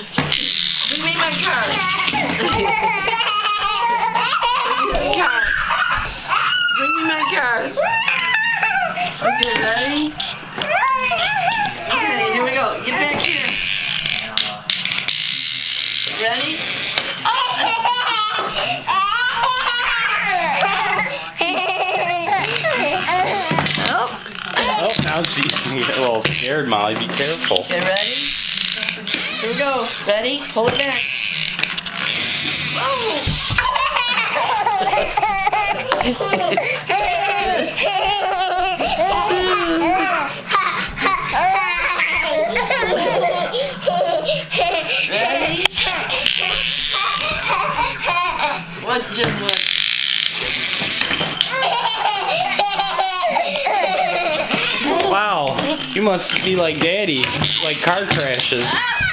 Bring me my card. Bring me my card. Bring me my card. Okay, ready? Okay, here we go. Get back here. Ready? Oh, now she's getting a little scared, Molly. Be careful. okay, ready? Here we go. Ready? Pull it back. Whoa! Ready? What just went? Wow, you must be like Daddy, like car crashes.